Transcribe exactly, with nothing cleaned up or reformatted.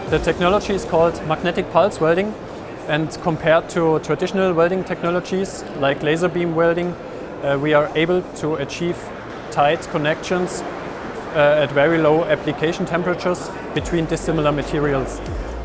The technology is called magnetic pulse welding, and compared to traditional welding technologies like laser beam welding, uh, we are able to achieve tight connections uh, at very low application temperatures between dissimilar materials.